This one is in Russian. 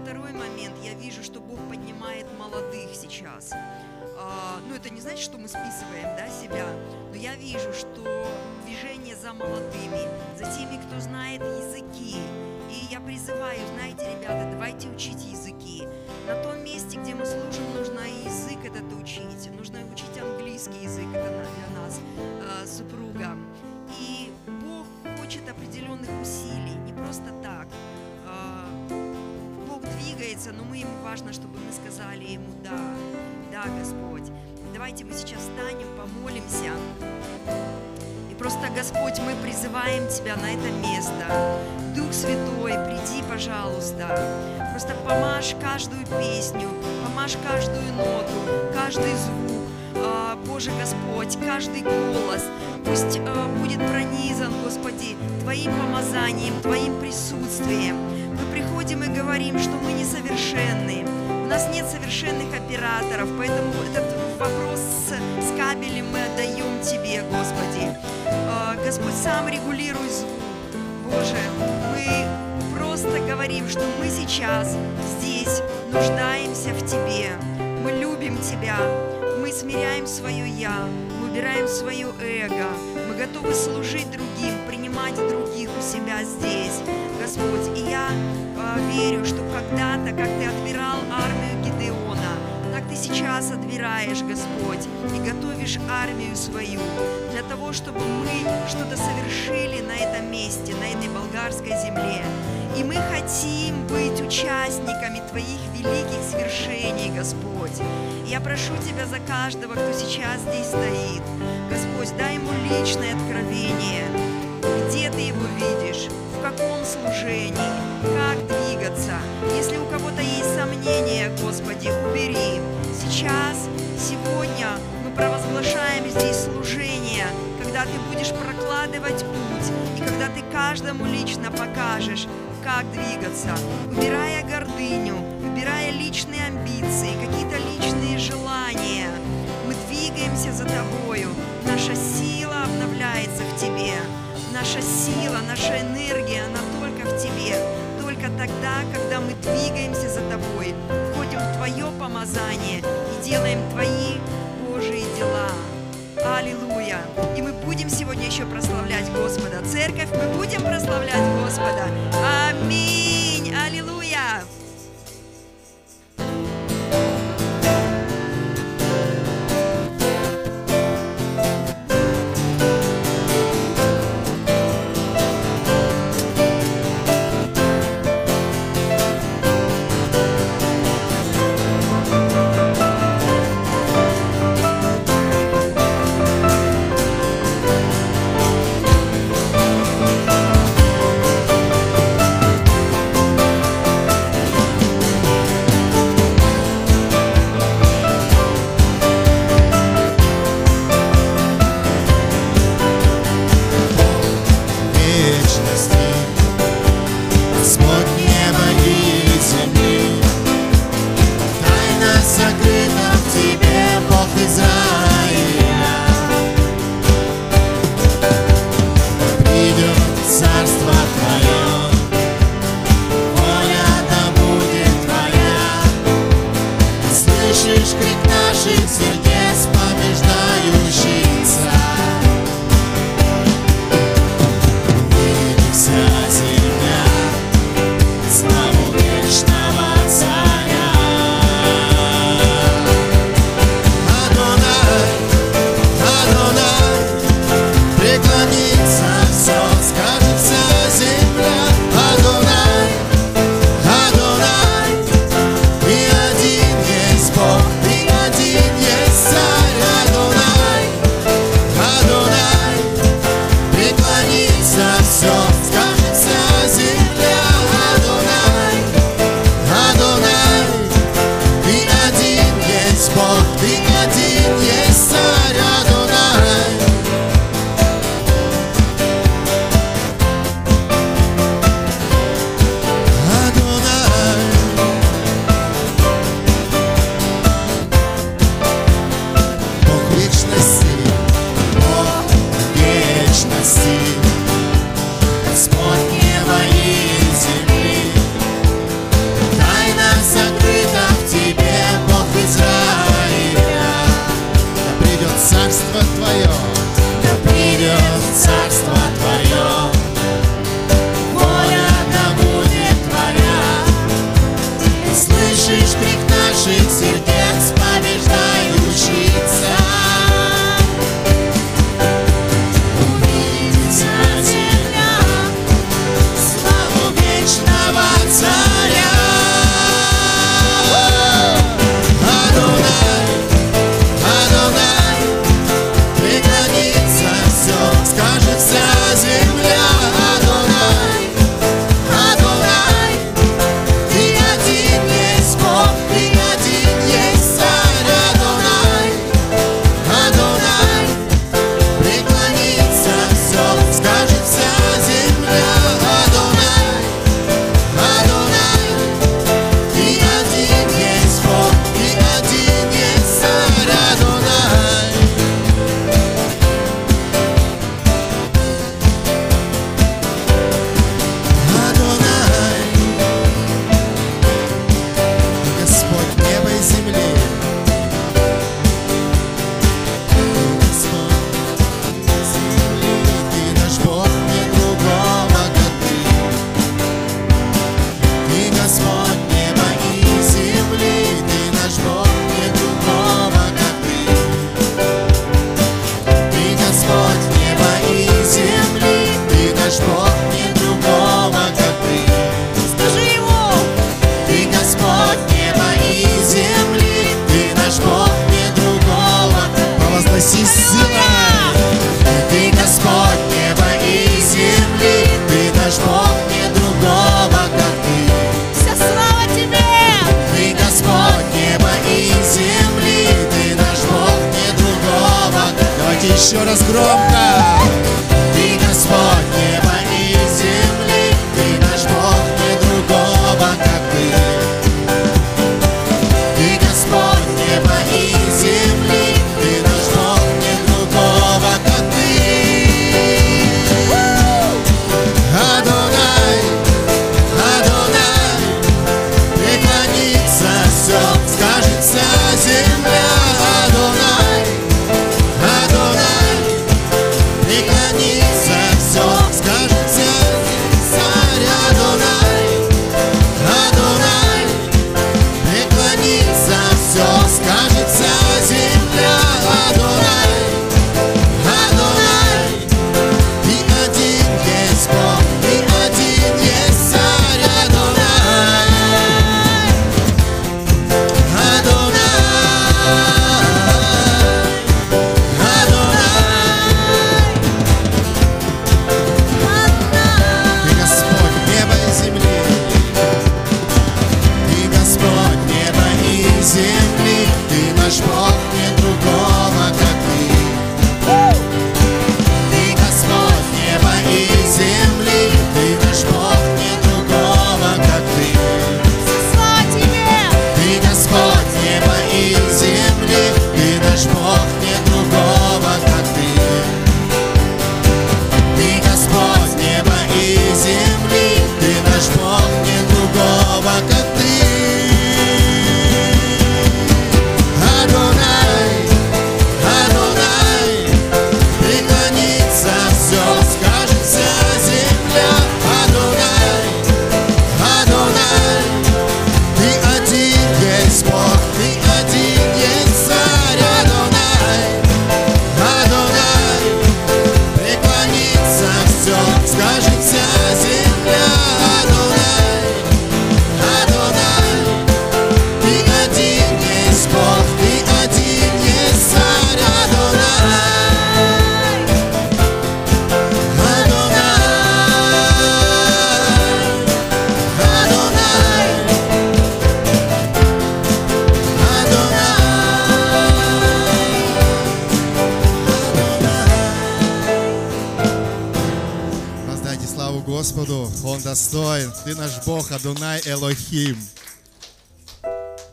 второй момент. Я вижу, что Бог поднимает молодых сейчас. Ну, это не значит, что мы списываем, да, себя, но я вижу, что движение за молодыми, за теми, кто знает языки. И я призываю, знаете, ребята, давайте учить языки. На том месте, где мы служим, нужно язык этот учить. Нужно учить английский язык, это для нас, супругам. И Бог хочет определенных усилий, не просто так. Бог двигается, но ему важно, чтобы мы сказали Ему «да». Да, Господь. Давайте мы сейчас встанем, помолимся. И просто, Господь, мы призываем Тебя на это место. Дух Святой, приди, пожалуйста. Просто помажь каждую песню, помажь каждую ноту, каждый звук. Боже Господь, каждый голос. Пусть будет пронизан, Господи, Твоим помазанием, Твоим присутствием. Мы приходим и говорим, что мы несовершенны. У нас нет совершенных операторов, поэтому этот вопрос с кабелем мы отдаем Тебе, Господи. Господь, сам регулируй звук. Боже, мы просто говорим, что мы сейчас здесь нуждаемся в Тебе. Мы любим Тебя, мы смиряем свое «я», мы убираем свое эго, мы готовы служить другим, принимать других у себя здесь. Господь, и я верю, что когда-то, как Ты отбирал армию Гидеона, так Ты сейчас отбираешь, Господь, и готовишь армию свою для того, чтобы мы что-то совершили на этом месте, на этой болгарской земле. И мы хотим быть участниками Твоих великих свершений, Господь. И я прошу Тебя за каждого, кто сейчас здесь стоит. Господь, дай ему личное откровение. Где Ты его видишь? В каком служении? Как двигаться? Если у кого-то есть сомнения, Господи, убери. Сейчас, сегодня мы провозглашаем здесь служение, когда Ты будешь прокладывать путь, и когда Ты каждому лично покажешь, как двигаться, убирая гордыню, убирая личные амбиции, какие-то личные желания. Мы двигаемся за Тобою. Наша сила обновляется в Тебе. Наша сила, наша энергия, она только в Тебе. Только тогда, когда мы двигаемся за Тобой, входим в Твое помазание и делаем Твои Божьи дела. Аллилуйя! И мы будем сегодня еще прославлять Господа. Церковь, мы будем прославлять Господа. Аминь! Аллилуйя! слышишь крик наших сердец, побеждающийся. Увидится земля славу вечного Царя. Адонай, Адонай, преклонится все, скажет вся земля. Адонай, Адонай, Ты один есть Бог, Ты один есть Царь. Адонай, Адонай, преклонится все, скажет вся земля. Адонай, Адонай, Ты один есть Бог, Ты один есть Царь. Адонай. Адонай, Господь неба и земли. Господь земли, Ты наш Бог, нет другого, как Ты. Ты Господь неба и земли, Ты наш Бог, нет другого, как Ты. Ты Господь неба и земли, Ты наш Бог, нет другого, как Ты. Скажи ему. Ты Господь неба и земли, Ты наш Бог, нет другого. Провозгласи силой. Ты Господь неба и земли, Ты наш Бог, нет другого, как Ты. Вся слава тебе. Ты Господь неба и земли, Ты наш Бог, нет другого. Давайте еще раз громко. Ты Господь неба и земли, Ты наш Бог, нет другого, как Ты. Ты Господь неба и земли, Ты наш Бог, нет другого, как Ты. Адонай, Адонай, преклонится все, скажет вся земля. Адонай, Адонай, преклонится все, скажет вся Царь. Адонай, Адонай, преклонится все, скажет вся земля. Адонай, Адонай, Ты один есть Бог, Ты один есть Царь. Адонай, Ты Господь неба и земли, Ты Господь неба и земли, Ты наш Бог, нет другого, как Ты. Ты Господь неба и земли, Ты наш Бог, нет другого, как Ты. Слава тебе. Ты Господь неба и земли, Ты наш Бог, нет другого, как Ты. Ты Господь неба и земли, Ты наш Бог, нет другого, как Ты. Адонай, Адонай, преклонится все, скажет вся земля. Адонай, Адонай, Ты один есть Бог, Ты один есть Царь. Адонай, Адонай, преклонится все, скажет вся земля. Адонай, Адонай, Ты один есть Бог, Ты один есть Царь. Адонай, Адонай, Воздайте славу Господу, Он достоин. Ты наш Бог, Адонай Элохим.